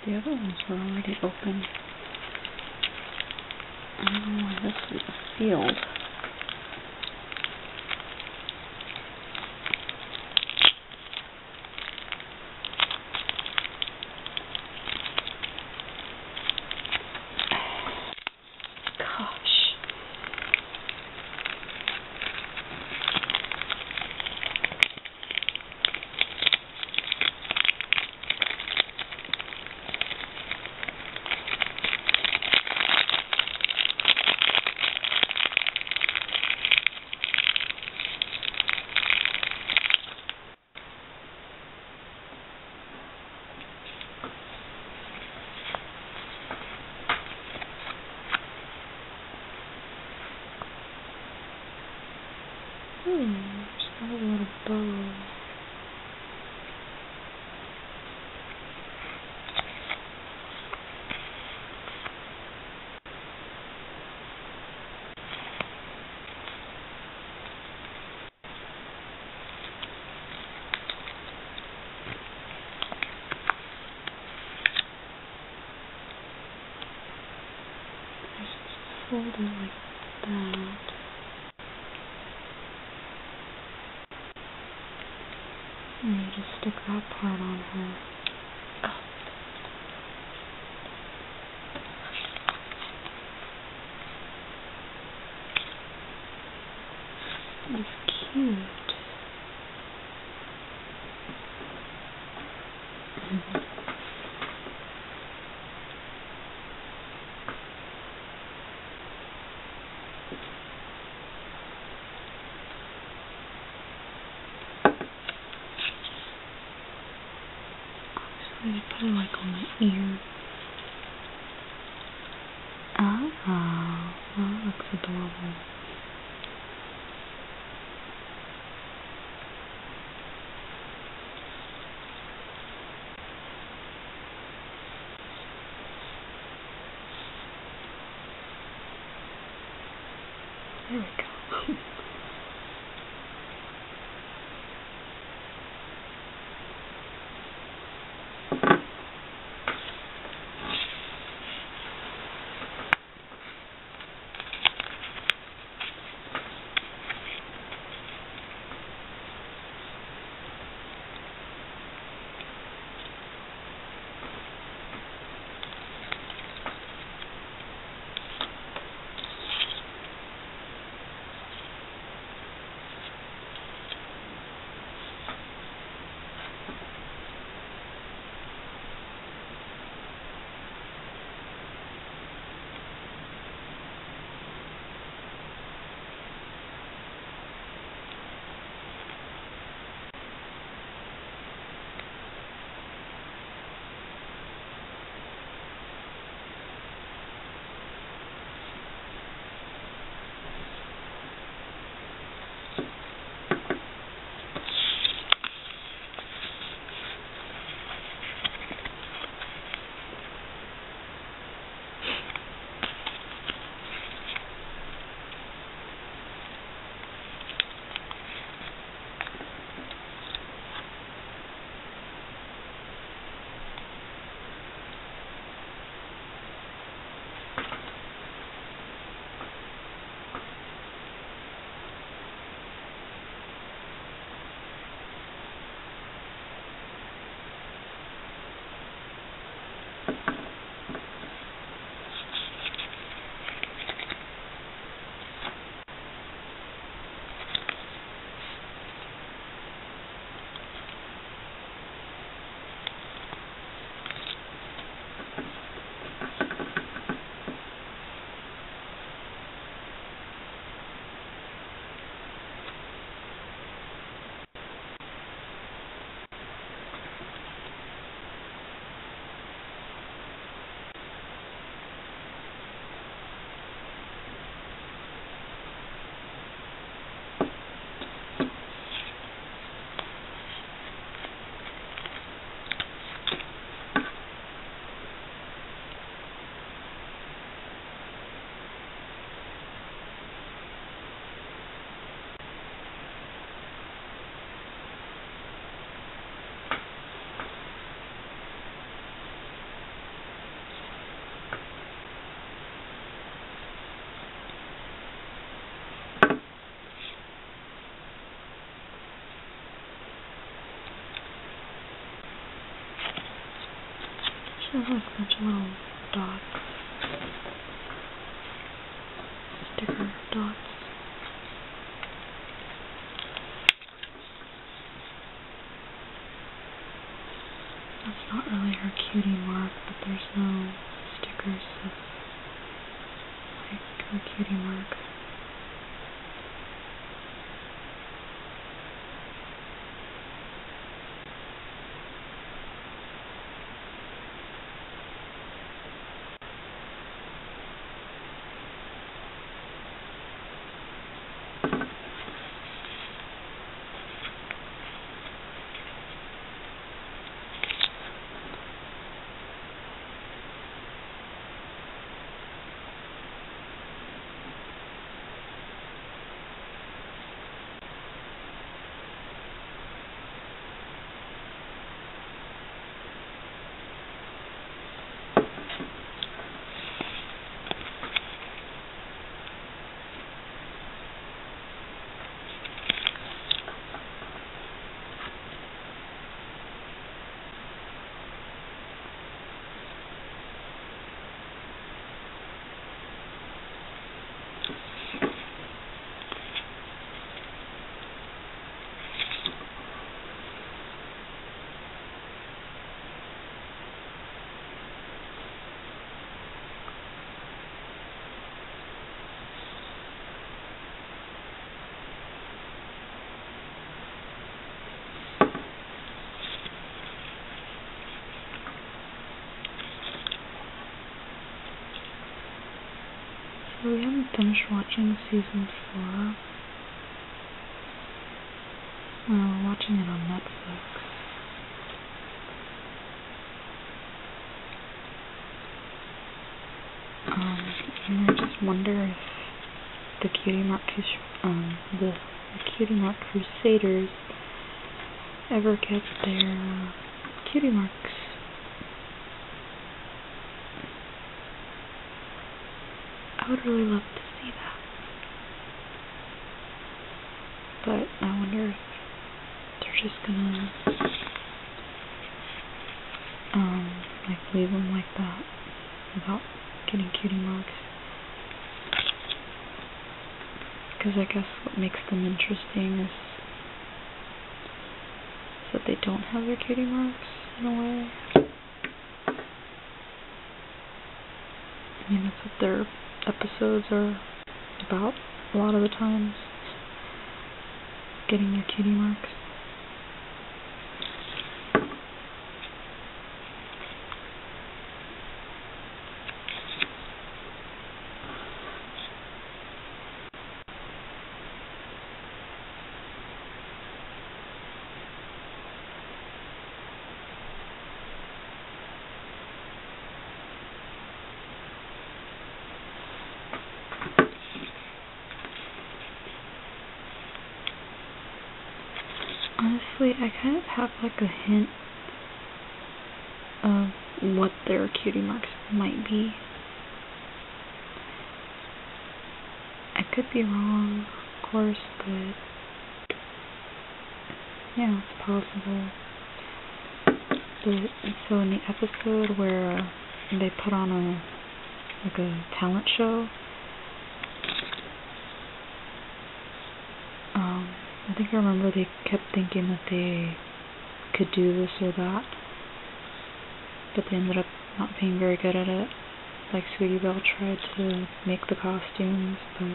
The other ones were already open. I don't know why this is sealed. There's got a little bow. Just fold it like that. And you just stick that part on her. Oh. That's cute. I'm going to put it like on the ear. Oh, that looks adorable. There we go. She has like a bunch of little dots. Sticker dots. That's not really her cutie mark, but there's no stickers of like her cutie mark. So we haven't finished watching season 4. Well, we're watching it on Netflix. And I just wonder if the Cutie Mark Crusaders ever get their cutie marks. I would really love to see that. But I wonder if they're just gonna like leave them like that without getting cutie marks. Because I guess what makes them interesting is that they don't have their cutie marks in a way. I mean, that's what their episodes are about a lot of the times. Getting your cutie marks. Honestly, I kind of have like a hint of what their cutie marks might be. I could be wrong, of course, but yeah, it's possible. But so in the episode where they put on a talent show, I think I remember they kept thinking that they could do this or that, but they ended up not being very good at it. Like Sweetie Belle tried to make the costumes, but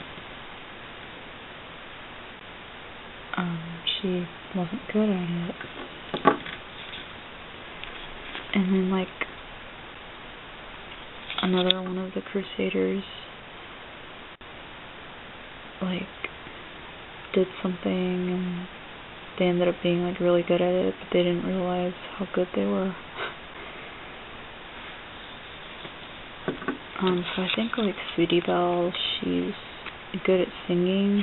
she wasn't good at it. And then like another one of the Crusaders like did something and they ended up being like really good at it, but they didn't realize how good they were. So I think like Sweetie Belle, she's good at singing.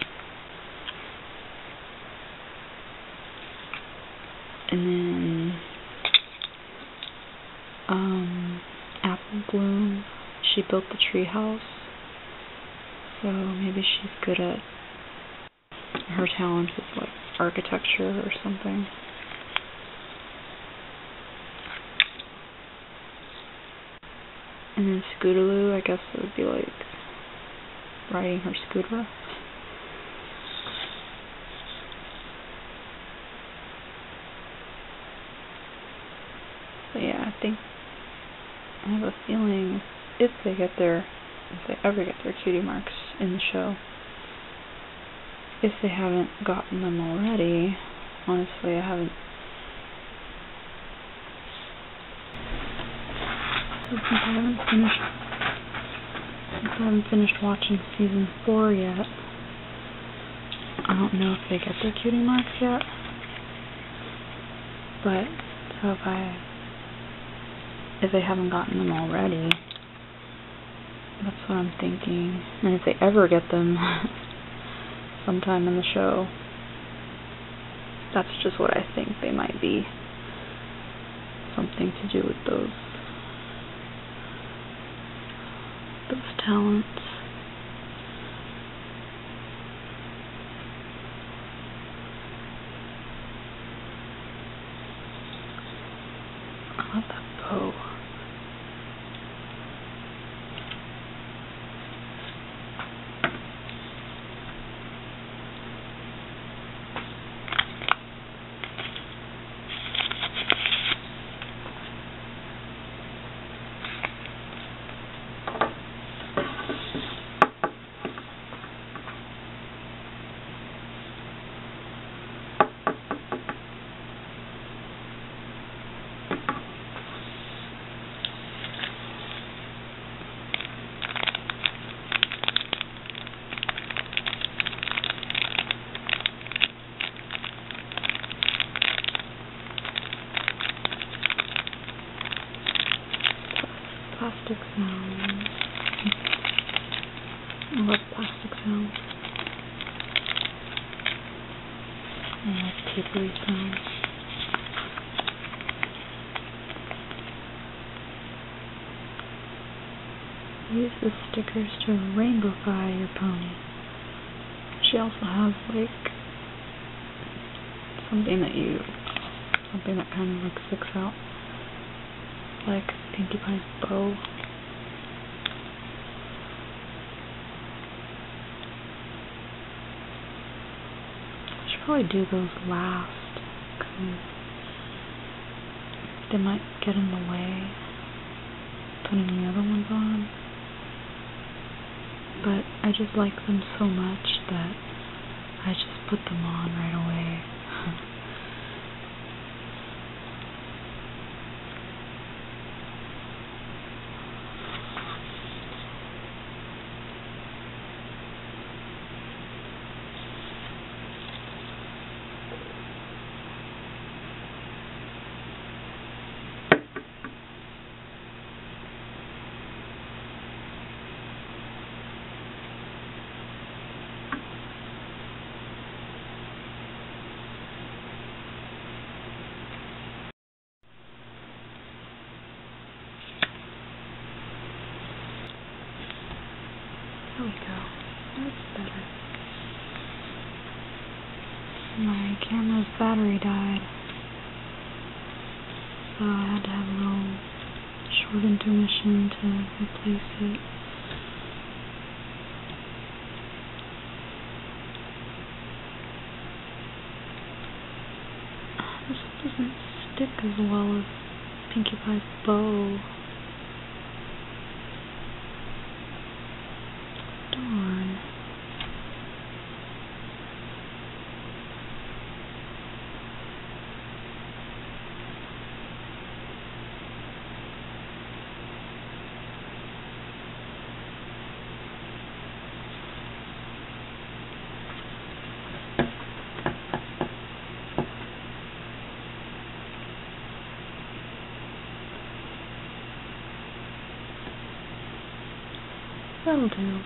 And then Apple Bloom, she built the tree house. So maybe she's good at, her talent is like architecture or something. And then Scootaloo, I guess it would be like riding her scooter. But yeah, I have a feeling if they ever get their cutie marks in the show, if they haven't gotten them already, honestly, I haven't. Since I haven't finished watching season 4 yet, I don't know if they get their cutie marks yet. But so if they haven't gotten them already, that's what I'm thinking. And if they ever get them sometime in the show, that's just what I think they might be. Something to do with those talents. I love that bow. Plastic sounds. I love plastic sounds. I like papery sounds. Use the stickers to rainbowify your pony. She also has like something that kind of like sticks out, like Pinkie Pie's bow. I should probably do those last, because they might get in the way putting the other ones on. But I just like them so much that I just put them on right away. There we go. That's better. My camera's battery died, so I had to have a little short intermission to replace it. This doesn't stick as well as Pinkie Pie's bow. Darn. That'll do.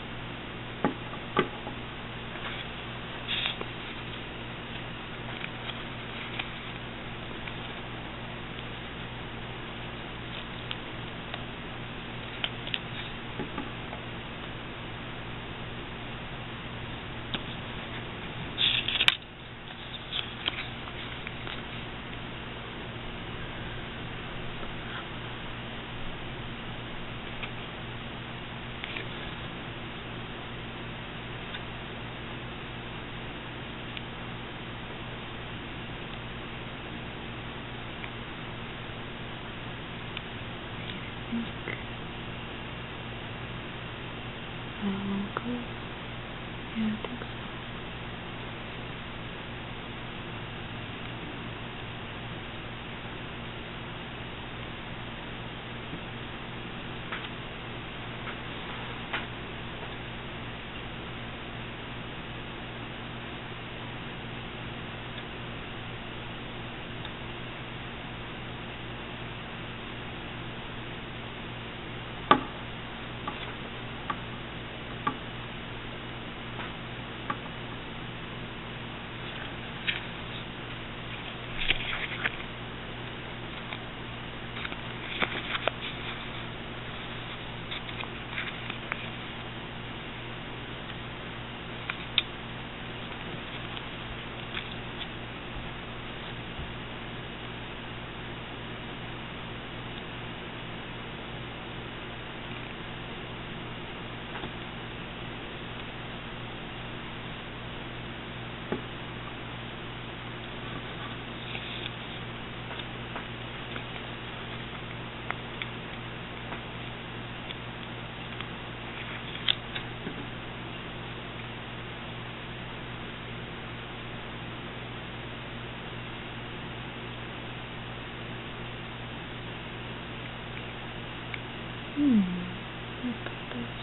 Look at this.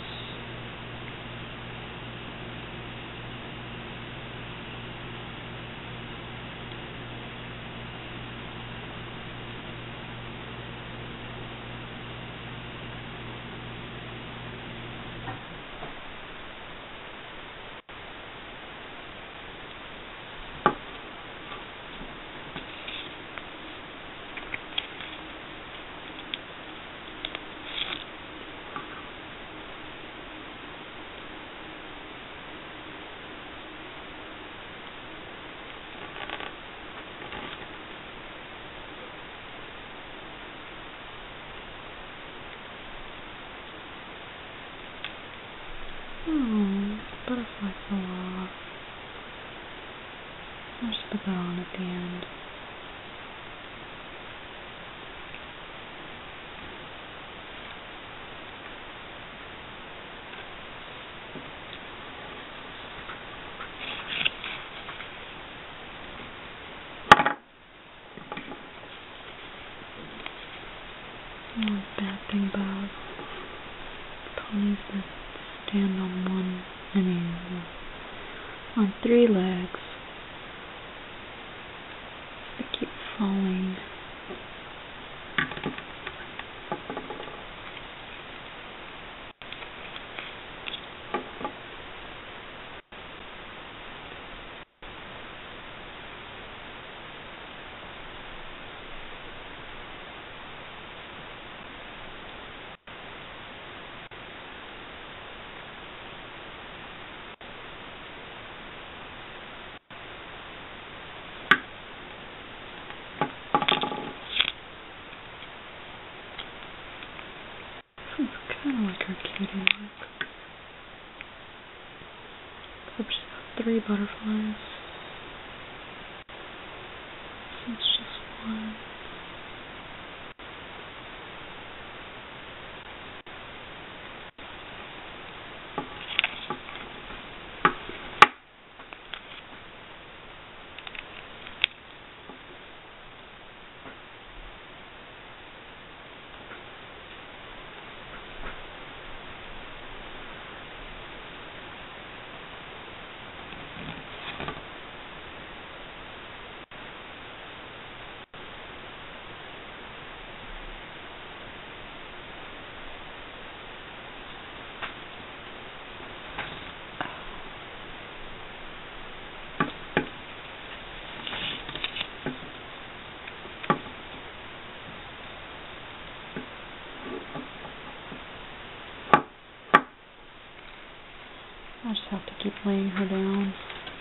Butterfly fell off. I'll just put that on at the end. One bad thing about ponies that stand on on 3 legs. They keep falling. It's kind of like her kitty mark. Except she's got 3 butterflies. So it's just 1. I just have to keep laying her down.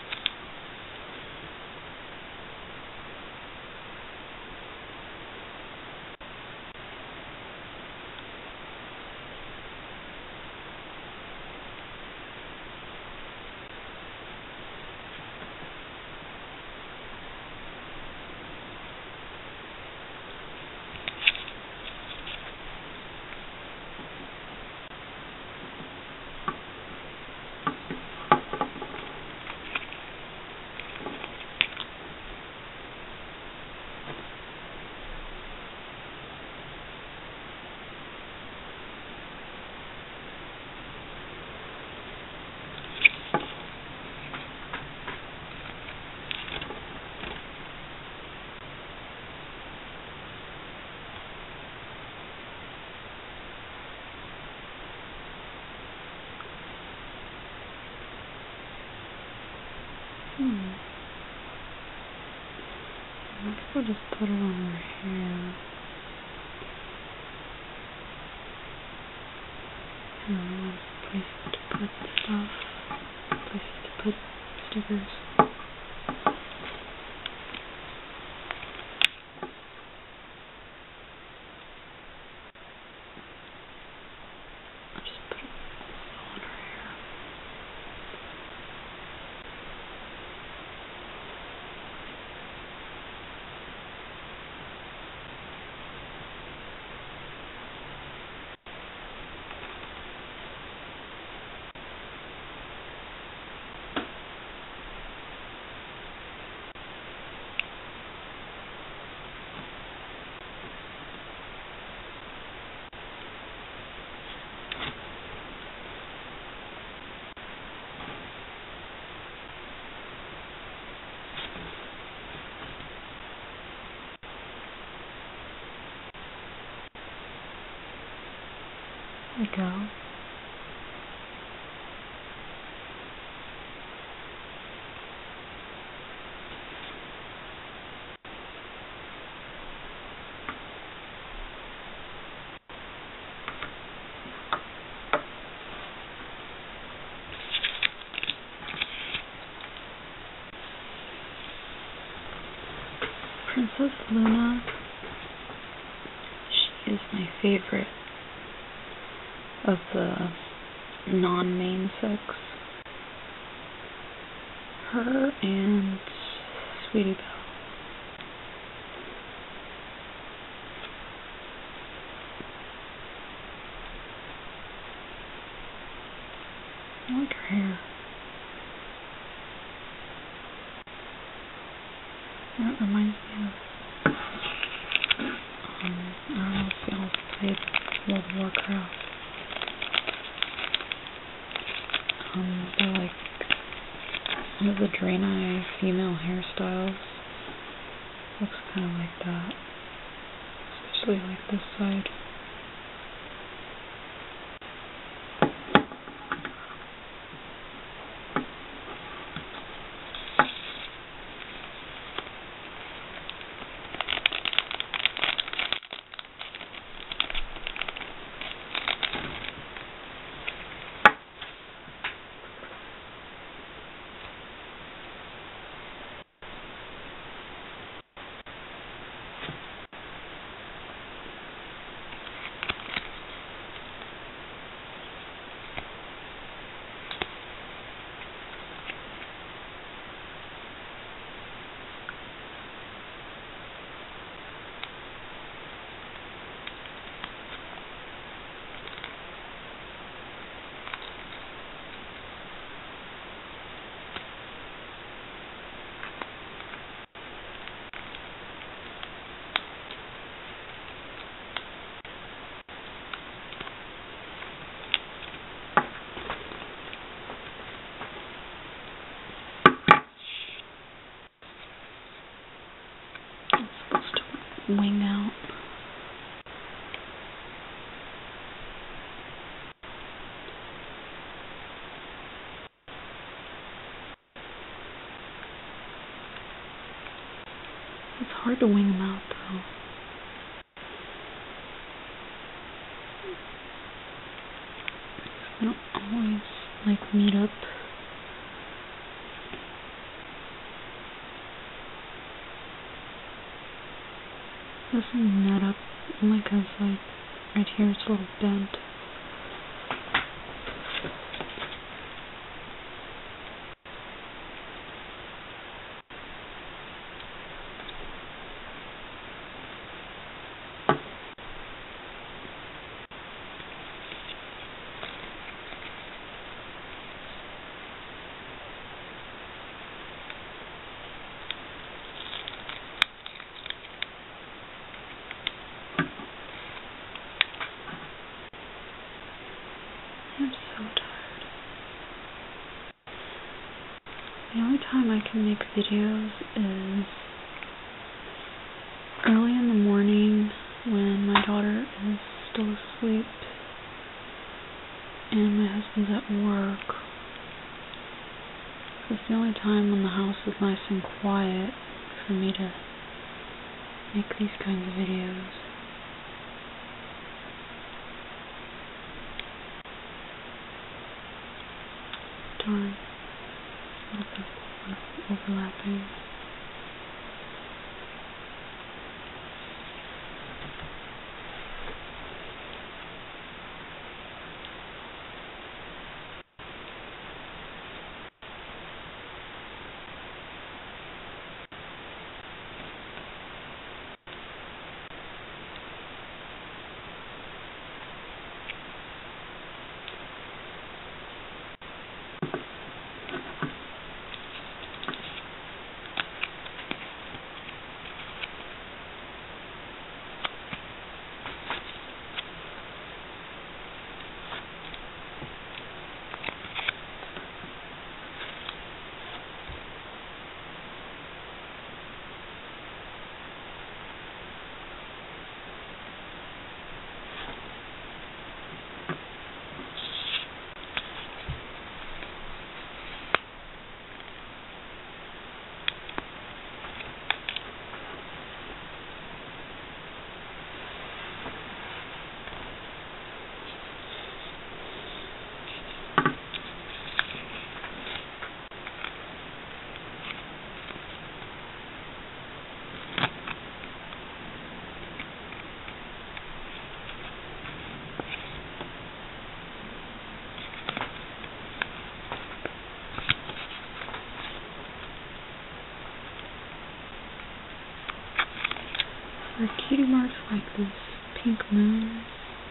I guess I'll just put it on her hair. Places to put stuff. Places to put stickers. I'll just put it all on her hair. we go. Princess Luna, she is my favorite of the non-main six. Her and Sweetie Belle. I like her hair. That reminds me of, I don't know if y'all played World of Warcraft. They're like one of the Draenei female hairstyles. Looks kind of like that. Especially like this side. Wing out. It's hard to wing them out though. I don't always like meet up. Doesn't net up only because like right here it's a little bent. I'm so tired. The only time I can make videos is early in the morning when my daughter is still asleep and my husband's at work. It's the only time when the house is nice and quiet for me to make these kinds of videos. Darn. A little bit of overlapping. Are cutie marks like this pink moon?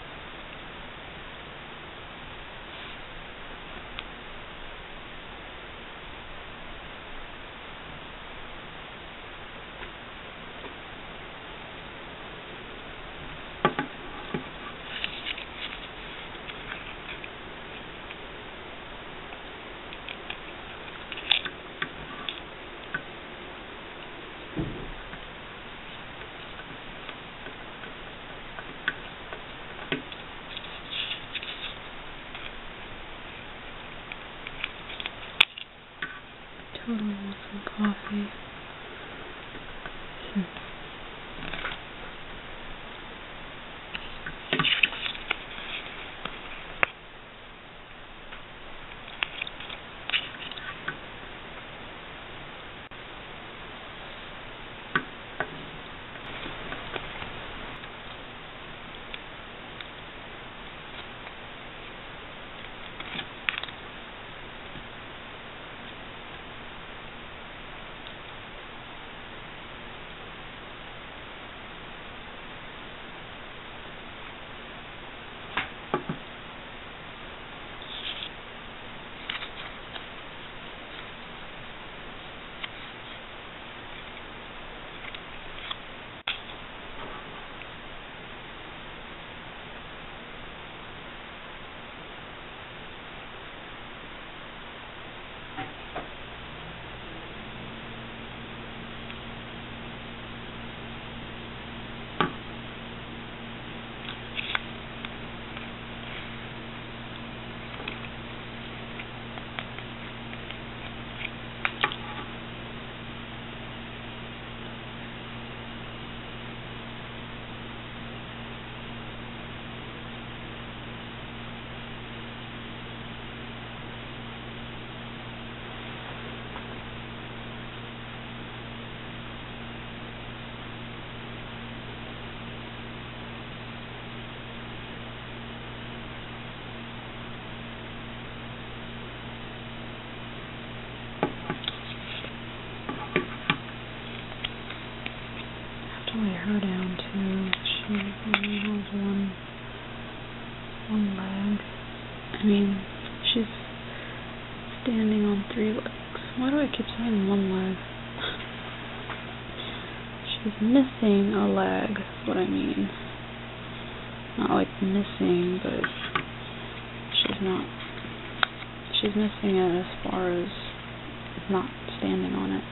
Totally want some coffee. Lay her down too. She only has one leg. I mean, she's standing on 3 legs. Why do I keep saying one leg? She's missing a leg, is what I mean. Not like missing, but she's missing it as far as not standing on it.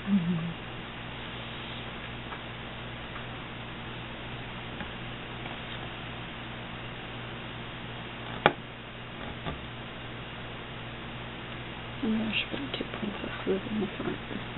Mm-hmm. Oh, I should put 2 princesses in the front.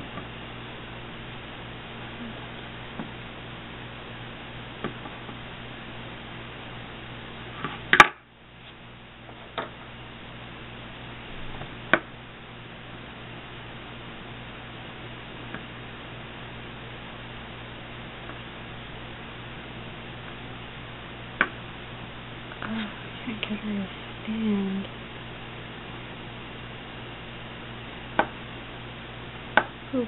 Oh, I can't get her to stand. Ooh.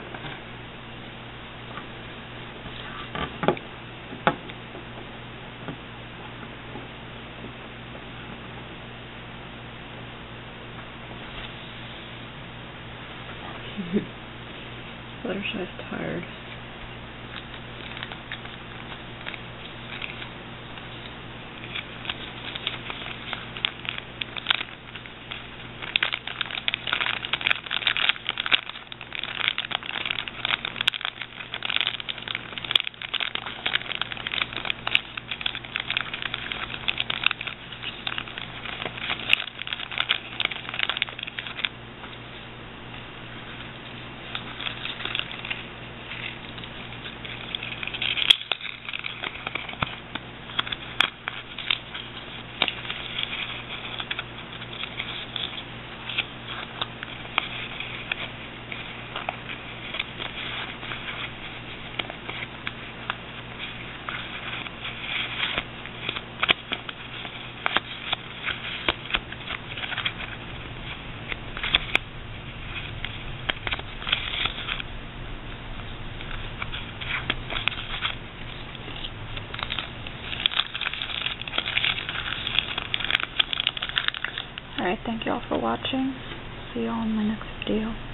Fluttershy's tired. Alright, thank you all for watching. See you all in my next video.